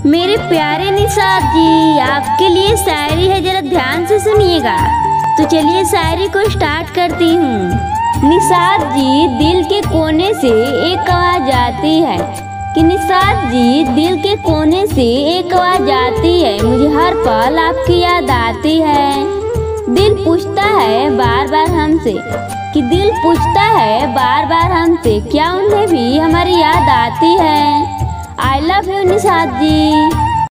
मेरे प्यारे निसार जी, आपके लिए शायरी है, जरा ध्यान से सुनिएगा। तो चलिए शायरी को स्टार्ट करती हूँ। निसार जी, दिल के कोने से एक आवाज आती है कि निसार जी, दिल के कोने से एक आवाज आती है, मुझे हर पल आपकी याद आती है। दिल पूछता है बार बार हमसे कि दिल पूछता है बार बार हमसे, क्या उन्हें भी हमारी याद आती है। आई लव यू निसार जी।